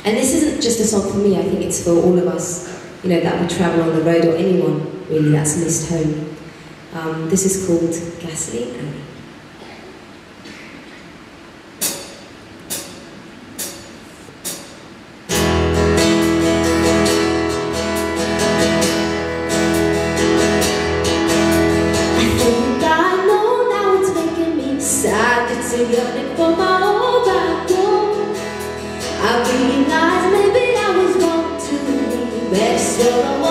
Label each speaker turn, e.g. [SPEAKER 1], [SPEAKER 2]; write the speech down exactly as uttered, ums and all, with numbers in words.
[SPEAKER 1] And this isn't just a song for me, I think it's for all of us, you know, that would travel on the road, or anyone really that's missed home. Um, this is called Gasoline Alley.
[SPEAKER 2] It's a yearning for my old back home. I realize maybe I was wrong to be, but still I